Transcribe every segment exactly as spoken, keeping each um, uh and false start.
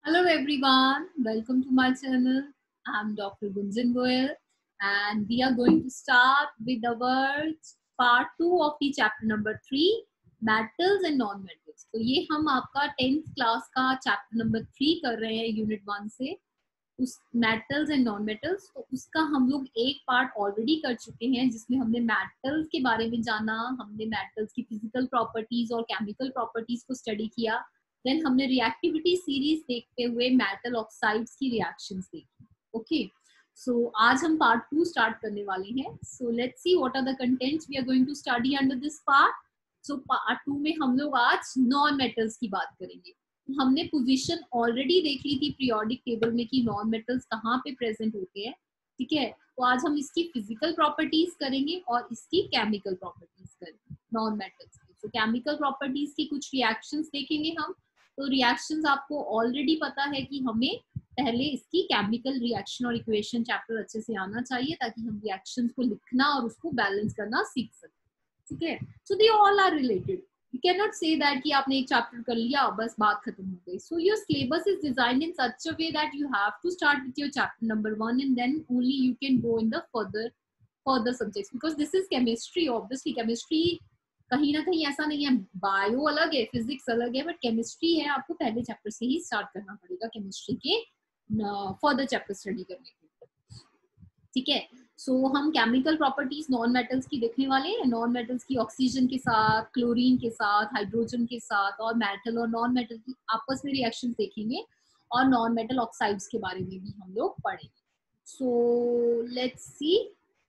Hello everyone, welcome to my channel. I'm Doctor Gunjan Goyal and we are going to start with our part two of the chapter number three, metals and non-metals. तो ये हम आपका tenth class का chapter number three कर रहे हैं unit one से, उस मेटल्स एंड नॉन मेटल्स। तो उसका हम लोग एक पार्ट ऑलरेडी कर चुके हैं जिसमें हमने मेटल्स के बारे में जाना, हमने मेटल्स की फिजिकल प्रॉपर्टीज और केमिकल प्रॉपर्टीज को स्टडी किया। देन हमने रिएक्टिविटी सीरीज देखते हुए मेटल ऑक्साइड्स की रिएक्शंस देखी। ओके, सो आज हम पार्ट टू स्टार्ट करने वाले हैं। So let's see what are the contents we are going to study under this part. So part two में हम लोग आज नॉन मेटल्स की बात करेंगे। हमने पोजीशन ऑलरेडी देख ली थी पीरियोडिक टेबल में कि नॉन मेटल्स कहाँ पे प्रेजेंट होते हैं, ठीक है। तो आज हम इसकी फिजिकल प्रॉपर्टीज करेंगे और इसकी केमिकल प्रॉपर्टीज करेंगे नॉन मेटल्स की। तो केमिकल प्रॉपर्टीज की कुछ रिएक्शंस देखेंगे हम। तो रिएक्शंस आपको ऑलरेडी पता है कि हमें पहले इसकी केमिकल रिएक्शन और इक्वेशन चैप्टर अच्छे से आना चाहिए ताकि हम रिएक्शंस को लिखना और उसको बैलेंस करना सीख सकें, ठीक है। So they all are related. You cannot say that कि आपने एक चैप्टर कर लिया बस बात खत्म हो गई। So your syllabus is designed in such a way that you have to start with your chapter number one and then only you can go in the further further subjects because this is chemistry. Obviously chemistry कहीं ना कहीं ऐसा नहीं है, bio अलग है, physics अलग है, बट केमिस्ट्री है, आपको पहले चैप्टर से ही स्टार्ट करना पड़ेगा केमिस्ट्री के फर्दर चैप्टर स्टडी करने के लिए, ठीक है। सो so, हम केमिकल प्रॉपर्टीज नॉन मेटल्स की देखने वाले हैं। नॉन मेटल्स की ऑक्सीजन के साथ, क्लोरीन के साथ, हाइड्रोजन के साथ, और मेटल और नॉन मेटल की आपस में रिएक्शन देखेंगे और नॉन मेटल ऑक्साइड्स के बारे में भी हम लोग पढ़ेंगे। सो लेट्स सी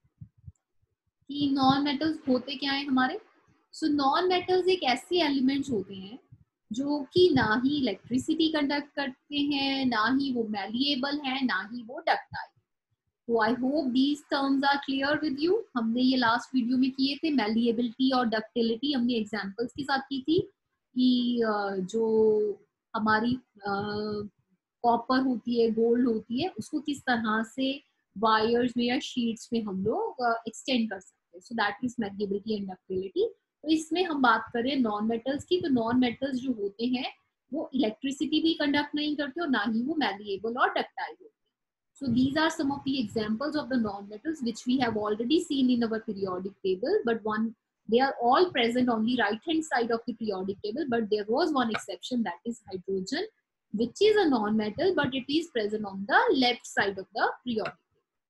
कि नॉन मेटल्स होते क्या है हमारे। सो नॉन मेटल्स एक ऐसे एलिमेंट्स होते हैं जो कि ना ही इलेक्ट्रिसिटी कंडक्ट करते हैं, ना ही वो मैलिएबल है, ना ही वो डक्टाइल। तो I hope these terms are clear with you. हमने ये लास्ट वीडियो में किए थे, मैलिएबिलिटी और डक्टिलिटी हमने एग्जांपल्स के साथ की थी कि जो हमारी कॉपर होती है, गोल्ड होती है, उसको किस तरह से वायर्स में या शीट्स में हम लोग एक्सटेंड कर सकते हैं। So that is malleability and ductility. तो इसमें हम बात करें नॉन मेटल्स की, तो नॉन मेटल्स जो होते हैं वो इलेक्ट्रिसिटी भी कंडक्ट नहीं करते और ना ही वो मैलिएबल और डक्टाइल होते हैं। So these are some of the examples of the non-metals which we have already seen in our periodic table, but one they are all present on the right hand side of the periodic table, but there was one exception, that is hydrogen, which is a non-metal but it is present on the left side of the periodic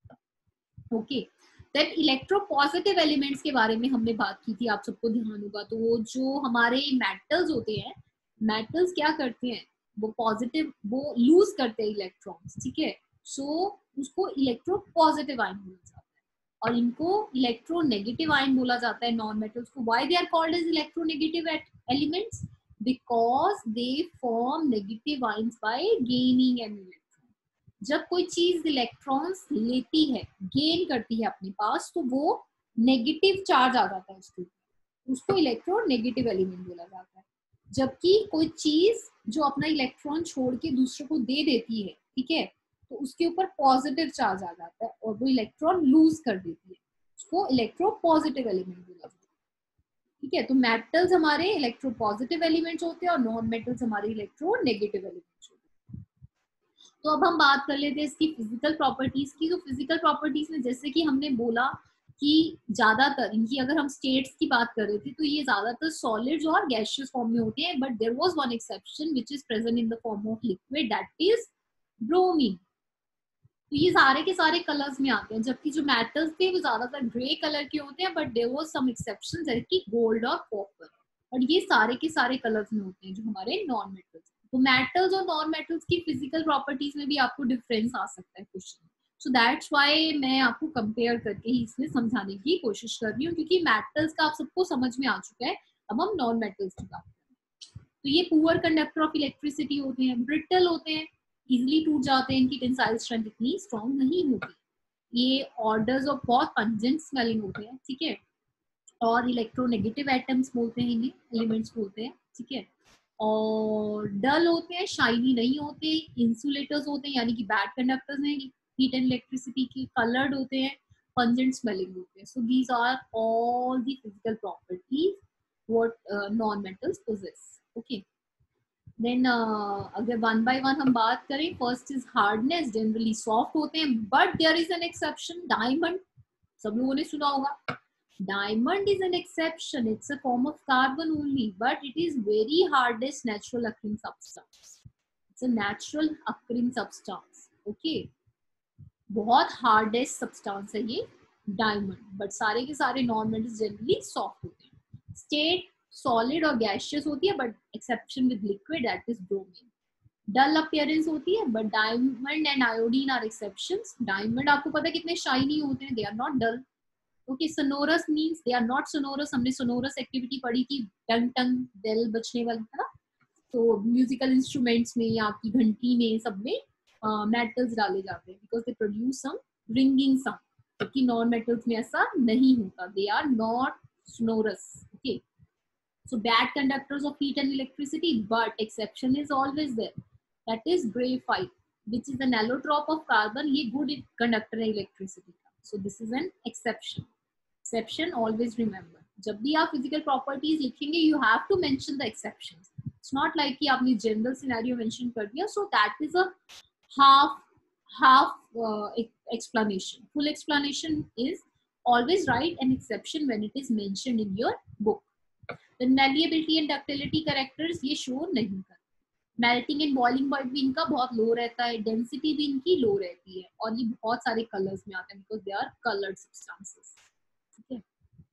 table. Okay, then electropositive elements के बारे में हमने बात की थी, आप सबको ध्यान होगा। तो वो जो हमारे metals होते हैं, metals क्या करते हैं, वो पॉजिटिव वो लूज करते हैं इलेक्ट्रॉन्स, ठीक है। सो so, उसको इलेक्ट्रो पॉजिटिव आयन बोला जाता है और इनको इलेक्ट्रो नेगेटिव आयन बोला जाता है नॉन मेटल्स को। Why they are called as electro negative elements? Because they form negative ions by gaining an electron. जब कोई चीज इलेक्ट्रॉन्स लेती है, गेन करती है अपने पास, तो वो नेगेटिव चार्ज आ जाता है उसके ऊपर, उसको इलेक्ट्रो नेगेटिव एलिमेंट बोला जाता है। जबकि कोई चीज जो अपना इलेक्ट्रॉन छोड़ के दूसरे को दे देती है, ठीक है, तो उसके ऊपर पॉजिटिव चार्ज आ जाता है और वो इलेक्ट्रॉन लूज कर देती है, उसको इलेक्ट्रो पॉजिटिव एलिमेंट बोला जाता है, ठीक है। तो मेटल्स हमारे इलेक्ट्रो पॉजिटिव एलिमेंट्स होते हैं और नॉन मेटल्स हमारे इलेक्ट्रो नेगेटिव एलिमेंट्स होते हैं। तो अब हम बात कर लेते हैं इसकी फिजिकल प्रॉपर्टीज की। तो फिजिकल प्रॉपर्टीज में जैसे कि हमने बोला कि ज्यादातर इनकी अगर हम स्टेट्स की बात कर रहे थे तो ये ज्यादातर सॉलिड्स और गैसियस फॉर्म में होते हैं, but there was one exception which is present in the form of liquid, that is bromine. तो ये सारे के सारे कलर्स में आते हैं, जबकि जो मेटल्स थे वो ज्यादातर ग्रे कलर के होते हैं, but there was some exception जैसे कि गोल्ड और कॉपर, और ये सारे के सारे कलर्स में होते हैं जो हमारे नॉन मेटल्स। तो मेटल्स और नॉन मेटल्स की फिजिकल प्रॉपर्टीज में भी आपको डिफरेंस आ सकता है क्वेश्चन। सो दैट्स व्हाई मैं आपको कंपेयर करके ही इसमें समझाने की कोशिश कर रही हूँ, क्योंकि मेटल्स का आप सबको समझ में आ चुका है। अब हम नॉन मेटल्स की बात करें। तो ये पुअर कंडक्टर ऑफ इलेक्ट्रिसिटी होते हैं, ब्रिटल होते हैं, इजिली टूट जाते हैं, इनकी टेंसाइल स्ट्रेंथ इतनी स्ट्रॉन्ग नहीं होती। ये ऑर्डर्स ऑफ बहुत पंजेंट स्मेलिंग होते हैं, ठीक है, और इलेक्ट्रोनेगेटिव एटम्स बोलते हैं इन्हें, एलिमेंट्स बोलते हैं, ठीक है। और डल होते हैं, शाइनी नहीं होते, इंसुलेटर्स होते हैं यानी कि बैड कंडक्टर्स हैं हीट एंड इलेक्ट्रिसिटी की, कलर्ड होते हैं, पंजेंट स्मेलिंग होते हैं। So these are all the physical properties what non metals possess. Okay, then uh, अगर वन बाय वन हम बात करें, first is hardness, generally soft होते हैं, but there is an exception, diamond, सब लोगों ने सुना होगा। Diamond is an exception, it's a form of carbon only, but it is very hardest natural occurring substance, it's a natural occurring substance, okay. बहुत hardest substance है ये diamond, but सारे के सारे नॉन मेटल्स जनरली सॉफ्ट होते हैं। State solid और gaseous होती है, but exception with liquid, that is bromine. Dull appearance होती है, but diamond and iodine are exceptions. डायमंड आपको पता है कितने शाइनी होते हैं, they are not dull, okay. Sonorous means they are not sonorous, हमने सोनोरस एक्टिविटी पढ़ी थी, टंग टंग बेल बजने वाला था ना, तो म्यूजिकल इंस्ट्रूमेंट्स में या आपकी घंटी में सब में मेटल्स uh, डाले जाते हैं, because they produce some ringing sound, जबकि नॉन मेटल्स में ऐसा नहीं होता, they are not sonorous, okay. So bad conductors of heat and electricity, but exception is always there. That is graphite, which is an allotrope of carbon. ये good conductor है electricity का. So this is an exception. Exception always remember. जब भी आप physical properties लिखेंगे, you have to mention the exceptions. It's not like कि आपने general scenario mention कर दिया. So that is a half half uh, explanation. Full explanation is always write an exception when it is mentioned in your book. Then malleability and ductility characters ये show नहीं करते। Melting and boiling point भी इनका बहुत लो रहता है, density भी इनकी लो रहती है, और ये बहुत सारे कलर्स में आते हैं because they are coloured substances, ठीक है।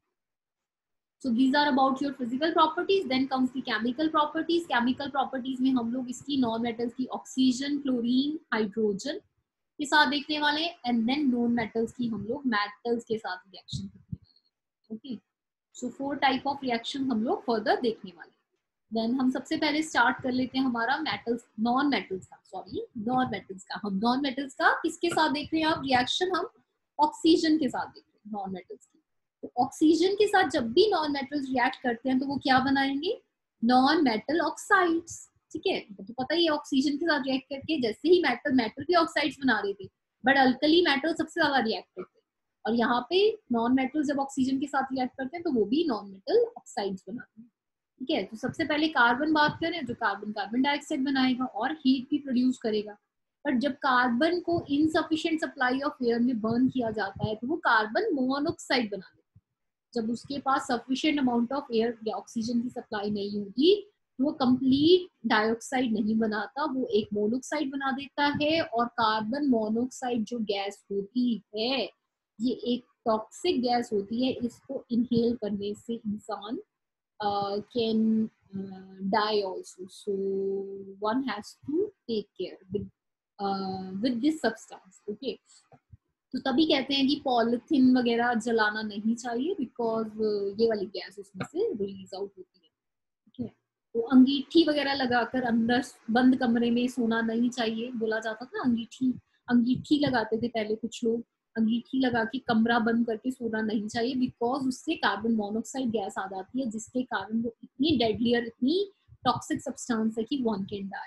So these are about your physical properties. Then comes the chemical properties. Chemical properties में हम लोग इसकी नॉन मेटल्स की ऑक्सीजन, क्लोरीन, हाइड्रोजन के साथ देखने वाले हैं, एंड देन नॉन मेटल्स की हम लोग मेटल्स के साथ रिएक्शन करने वाले हैं, okay. So four type of reaction हम लोग फर्दर देखने वाले हैं। देन हम सबसे पहले स्टार्ट कर लेते हैं हमारा मेटल्स, नॉन मेटल्स का, सॉरी नॉन मेटल्स का। हम नॉन मेटल्स का किसके साथ देख रहे हैं आप रिएक्शन, हम ऑक्सीजन के साथ देख रहे हैं नॉन मेटल्स की। तो ऑक्सीजन के साथ जब भी नॉन मेटल्स रिएक्ट करते हैं तो वो क्या बनाएंगे, नॉन मेटल ऑक्साइड्स, ठीक है। तो पता ही है ऑक्सीजन के साथ रिएक्ट करके जैसे ही मेटल मेटल के ऑक्साइड्स बना रहे थे, बट अल्कली मेटल सबसे ज्यादा रिएक्ट करते हैं, और यहाँ पे नॉन मेटल जब ऑक्सीजन के साथ रिएक्ट करते हैं तो वो भी नॉन मेटल ऑक्साइड्स बनाते हैं, ठीक है। तो सबसे पहले कार्बन बात करें, जो कार्बन कार्बन डाइऑक्साइड बनाएगा और हीट भी प्रोड्यूस करेगा, बट जब कार्बन को इनसफिशिएंट सप्लाई ऑफ एयर में बर्न किया जाता है तो वो कार्बन मोनोऑक्साइड बना देता है। जब उसके पास सफिशिएंट अमाउंट ऑफ एयर या ऑक्सीजन की सप्लाई नहीं होती तो वो कंप्लीट डाइऑक्साइड नहीं बनाता, वो एक मोनोऑक्साइड बना देता है। और कार्बन मोनोऑक्साइड जो गैस होती है ये एक टॉक्सिक गैस होती है, इसको इनहेल करने से इंसान uh, can uh, die also. So one has to take care with uh, with this substance. Okay. तो तभी कहते हैं कि पॉलिथीन वगैरह जलाना नहीं चाहिए बिकॉज ये वाली गैस उसमें से रिलीज आउट होती है, ठीक है। तो अंगीठी वगैरह लगाकर अंदर बंद कमरे में सोना नहीं चाहिए, बोला जाता था अंगीठी अंगीठी लगाते थे पहले कुछ लोग, अंगीठी लगा के कमरा बंद करके सोना नहीं चाहिए बिकॉज उससे कार्बन मोनोऑक्साइड गैस आ जाती है, जिसके कारण वो इतनी डेडलियर, इतनी टॉक्सिक सब्सटेंस है कि one can die.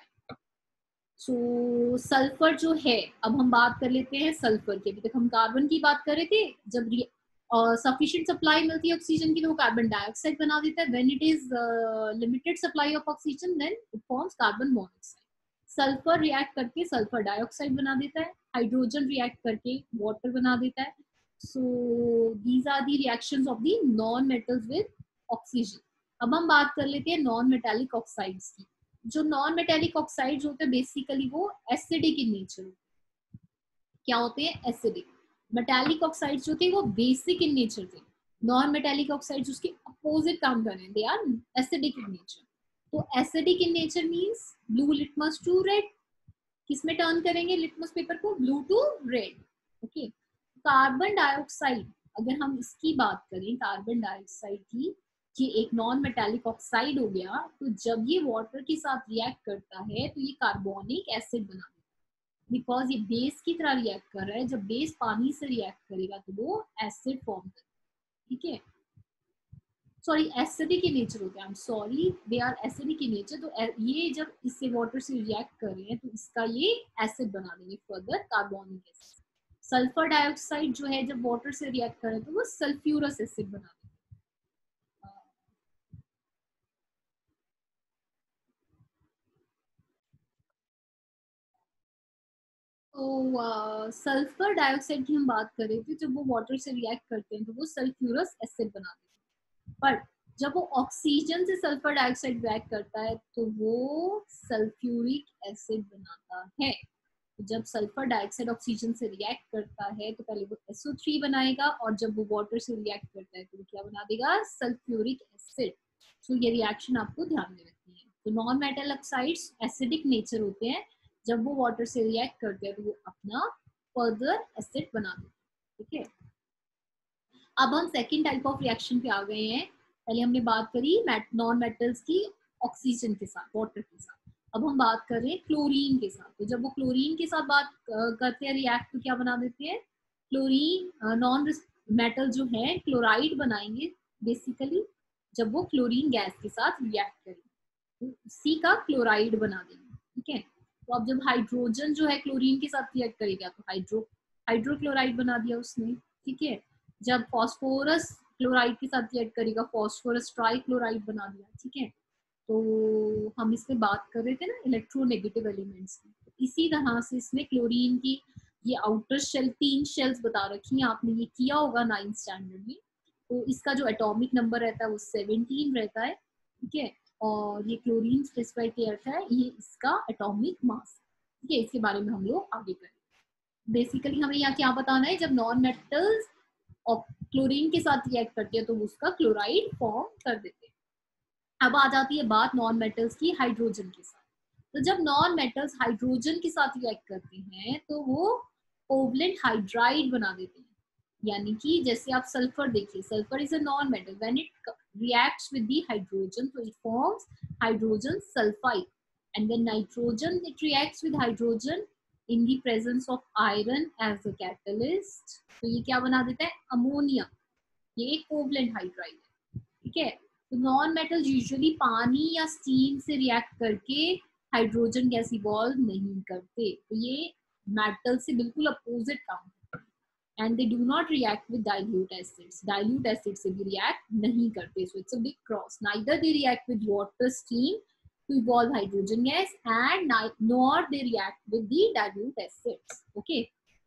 So sulphur जो है, अब हम बात कर लेते हैं सल्फर की। अभी तक हम कार्बन की बात कर रहे थे, जब सफिशिएंट सप्लाई मिलती है ऑक्सीजन की तो वो कार्बन डाइऑक्साइड बना देता है। When it is limited supply of oxygen then it forms carbon monoxide. Sulphur react करके सल्फर डाइऑक्साइड बना देता है, हाइड्रोजन रिएक्ट करके वाटर बना देता है। So these are the reactions of the non metals with oxygen. अब हम बात कर लेते हैं नॉन मेटालिक ऑक्साइड्स की। जो नॉन मेटेलिक ऑक्साइड्स होते हैं बेसिकली वो एसिडिक इन नेचर होते हैं। क्या होते हैं, एसिडिक। मेटालिक ऑक्साइड्स जो थे वो बेसिक इन नेचर थे। नॉन मेटेलिक ऑक्साइड्स उसके अपोजिट काम कर रहे हैं, they are acidic in nature. तो acidic in nature means blue litmus to red, किसमें टर्न करेंगे लिटमस पेपर को, blue to red, okay. Carbon dioxide, अगर हम इसकी बात करें कार्बन डाइऑक्साइड की, ये एक नॉन मेटालिक ऑक्साइड हो गया, तो जब ये वाटर के साथ रिएक्ट करता है तो ये कार्बोनिक एसिड बना देता है बिकॉज ये बेस की तरह रिएक्ट कर रहा है। जब बेस पानी से रिएक्ट करेगा तो वो एसिड फॉर्म करेगा, ठीक है। सॉरी एसिडिक in नेचर होते हैं, I am sorry, they are acidic in nature. तो ये जब इससे वाटर से रिएक्ट कर रहे हैं तो इसका ये एसिड बना देंगे further, carbonic acid. Sulphur dioxide जो है जब वाटर से रिएक्ट करे तो वो सल्फ्यूरस एसिड बना देंगे। तो सल्फर डाइऑक्साइड की हम बात कर रहे थे, जब वो वाटर से रिएक्ट करते हैं तो वो सल्फ्यूरस एसिड बनाते हैं, पर जब वो ऑक्सीजन से सल्फर डाइऑक्साइड रिएक्ट करता है तो वो सल्फ्यूरिक एसिड बनाता है। तो जब सल्फर डाइऑक्साइड ऑक्सीजन से रिएक्ट करता है तो पहले वो एस ओ थ्री बनाएगा, और जब वो वाटर से रिएक्ट करता है तो वो क्या बना देगा, सल्फ्यूरिक एसिड। तो ये रिएक्शन आपको ध्यान में रखनी है। तो non metal oxides acidic nature होते हैं, जब वो वाटर से रिएक्ट करते हैं तो वो अपना फर्दर एसिड बना देते हैं। ठीक है, अब हम सेकेंड टाइप ऑफ रिएक्शन पे आ गए हैं। पहले हमने बात करी नॉन मेटल्स की ऑक्सीजन के साथ, वाटर के साथ। अब हम बात कर रहे हैं क्लोरीन के साथ। तो जब वो क्लोरीन के साथ बात करते हैं रिएक्ट, तो क्या बना देते हैं, क्लोरीन नॉन मेटल जो है क्लोराइड बनाएंगे बेसिकली, जब वो क्लोरीन गैस के साथ रिएक्ट करेंगे तो उसी का क्लोराइड बना देंगे। ठीक है, तो अब जब हाइड्रोजन जो है क्लोरीन के साथ रिएक्ट करेगा तो हाइड्रो हाइड्रोक्लोराइड बना दिया उसने। ठीक है, जब फॉस्फोरस क्लोराइड के साथ रिएक्ट करेगा फॉस्फोरस ट्राई क्लोराइड बना दिया। ठीक है, तो हम इसमें बात कर रहे थे ना इलेक्ट्रोनेगेटिव एलिमेंट्स की, तो इसी तरह से इसमें क्लोरीन की ये आउटर शेल, तीन शेल्स बता रखी हैं, आपने ये किया होगा नाइन्थ स्टैंडर्ड में। तो इसका जो एटॉमिक नंबर रहता है वो सेवनटीन रहता है। ठीक है, और ये क्लोरीन स्पेसिफाई किया जाता है, ये इसका एटॉमिक मास। ठीक है, इसके बारे में हम लोग आगे करेंगे। बेसिकली हमें यहाँ क्या बताना है, जब नॉन मेटल्स और क्लोरीन के साथ रिएक्ट करती है तो उसका क्लोराइड फॉर्म कर देते हैं। अब आ जाती है बात नॉन मेटल्स की हाइड्रोजन के साथ। तो जब नॉन मेटल्स हाइड्रोजन के साथ रिएक्ट करते हैं तो वो कोवलेंट हाइड्राइड बना देते हैं। यानी कि जैसे आप सल्फर देखिए, sulphur is a non metal, when it reacts with the hydrogen तो it forms hydrogen sulphide, and when nitrogen it reacts with hydrogen in the presence of iron as a catalyst, तो ये क्या बना देता है, ammonia. ये एक covalent hydride है। ठीक है, तो नॉन मेटल यूजुअली पानी या स्टीम से रिएक्ट करके हाइड्रोजन गैस इवॉल्व नहीं करते, तो ये मेटल से बिल्कुल अपोजिट काम करते हैं। And they do not react with dilute acids, dilute acid से भी रिएक्ट नहीं करते। So it's a big cross, neither they react with water steam to evolve hydrogen gas and nor they react with the dilute acids. Okay,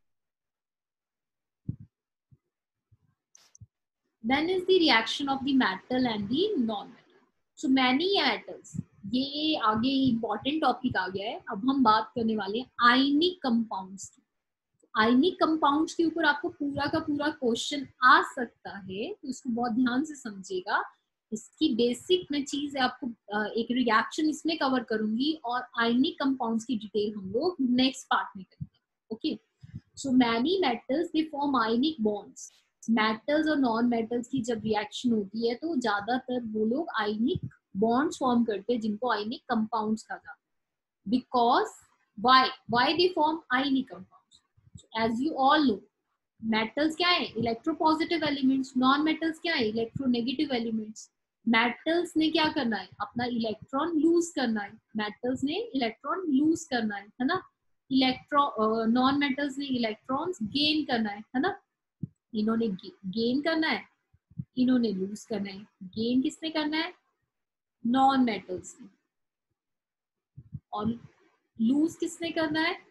then is the reaction of the metal and the non-metal. So many metals, ये आगे important topic आ गया है। अब हम बात करने वाले हैं आयनिक कंपाउंड्स की। आयनिक कंपाउंड्स के ऊपर आपको पूरा का पूरा क्वेश्चन आ सकता है, तो इसको बहुत ध्यान से समझिएगा। इसकी बेसिक में चीज है, आपको एक रिएक्शन इसमें कवर करूंगी और आयनिक कंपाउंड्स की डिटेल हम लोग नेक्स्ट पार्ट में करेंगे। Okay, so many metals they form ionic bonds. Metals और नॉन मेटल्स की जब रिएक्शन होती है तो ज्यादातर वो लोग आयनिक बॉन्ड्स फॉर्म करते हैं, जिनको आयनिक कंपाउंड्स कहा जाता है। Because why why they form ionic compounds, as you all know metals क्या है, इलेक्ट्रोपॉजिटिव एलिमेंट्स, नॉन मेटल्स क्या है, इलेक्ट्रोनेगेटिव एलिमेंट्स। मेटल्स ने क्या करना है, अपना इलेक्ट्रॉन लूज करना है, मेटल्स ने इलेक्ट्रॉन लूज करना है, है ना। इलेक्ट्रॉन नॉन मेटल्स ने इलेक्ट्रॉन्स गेन करना है, है ना। इन्होंने गेन करना है, इन्होंने लूज करना है। गेन किसने करना है, नॉन मेटल्स ने, और लूज किसने करना है,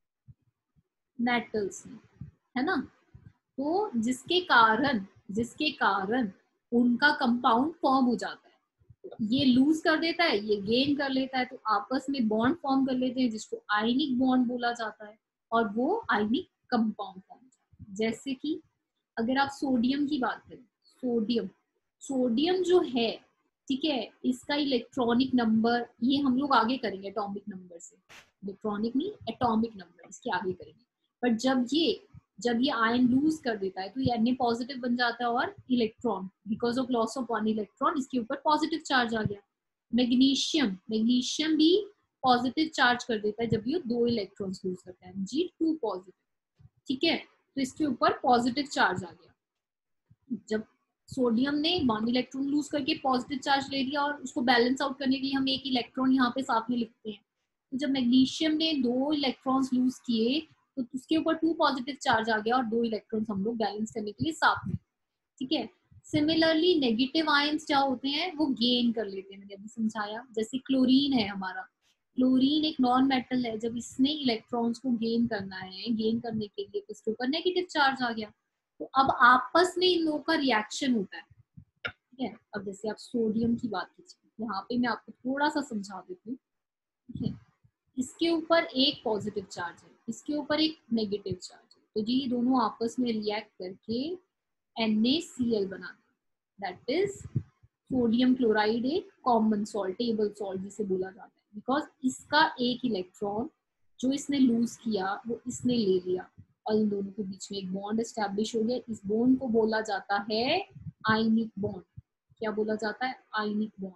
मेटल्स ने, है ना। तो जिसके कारण जिसके कारण उनका कंपाउंड फॉर्म हो जाता है। ये लूज कर देता है, ये गेन कर लेता है, तो आपस में बॉन्ड फॉर्म कर लेते हैं, जिसको आयनिक बॉन्ड बोला जाता है, और वो आयनिक कंपाउंड फॉर्म करता है। जैसे कि अगर आप सोडियम की बात करें, सोडियम सोडियम जो है, ठीक है, इसका इलेक्ट्रॉनिक नंबर, ये हम लोग आगे करेंगे एटॉमिक नंबर से, इलेक्ट्रॉनिक नहीं एटॉमिक नंबर, इसके आगे करेंगे। बट जब ये जब ये आयन लूज कर देता है तो ये Na पॉजिटिव बन जाता है, और electron because of loss of one electron इसके ऊपर पॉजिटिव चार्ज आ गया। मैग्नीशियम मैग्नीशियम भी पॉजिटिव चार्ज कर देता है जब ये दो इलेक्ट्रॉन्स लूज करता है, जी टू पॉजिटिव। ठीक है, तो इसके ऊपर पॉजिटिव चार्ज आ गया। जब सोडियम ने वन इलेक्ट्रॉन लूज करके पॉजिटिव चार्ज ले लिया, और उसको बैलेंस आउट करने के लिए हम एक इलेक्ट्रॉन यहाँ पे साथ में लिखते हैं। तो जब मैग्नीशियम ने दो इलेक्ट्रॉन्स लूज किए तो उसके ऊपर टू पॉजिटिव चार्ज आ गया, और दो इलेक्ट्रॉन्स हम लोग बैलेंस करने के लिए साथ में। ठीक है, सिमिलरली नेगेटिव आयंस क्या होते हैं, वो गेन कर लेते हैं, मैंने अभी समझाया। जैसे क्लोरीन है हमारा, क्लोरीन एक नॉन मेटल है, जब इसने इलेक्ट्रॉन्स को गेन करना है, गेन करने के लिए इसके ऊपर नेगेटिव चार्ज आ गया, तो अब आपस में इन लोगों का रिएक्शन होता है, ठीक है। अब जैसे आप सोडियम की बात कीजिए, यहाँ पे मैं आपको थोड़ा सा समझा देती हूँ, ठीक है। इसके ऊपर एक पॉजिटिव चार्ज है, इसके ऊपर एक नेगेटिव चार्ज है, तो जी ये दोनों आपस में रिएक्ट करके NaCl बना, दैट इज सोडियम क्लोराइड, एक कॉमन सॉल्ट, टेबल सॉल्ट जिसे बोला जाता है, बिकॉज इसका एक इलेक्ट्रॉन जो इसने लूज किया वो इसने ले लिया और इन दोनों के बीच में एक बॉन्ड एस्टैब्लिश हो गया। इस बॉन्ड को बोला जाता है आयनिक बॉन्ड। क्या बोला जाता है? Ionic bond.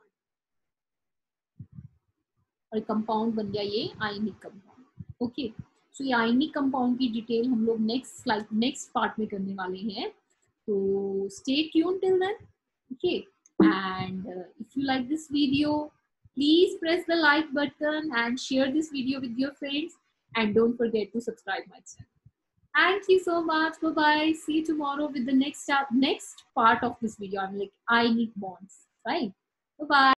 और कंपाउंड बन गया ये आयनिक कंपाउंड। ओके, सो ये आयनिक कंपाउंड की डिटेल हम लोग नेक्स्ट स्लाइड, नेक्स्ट पार्ट में करने वाले हैं, तो stay tune till then. Okay, and uh, if you like this video, please press the like button and share this video with your friends, and don't forget to subscribe my channel. Thank you so much. Bye bye. See you tomorrow with the next next part of this video. I'm like ionic bonds, right? Bye bye.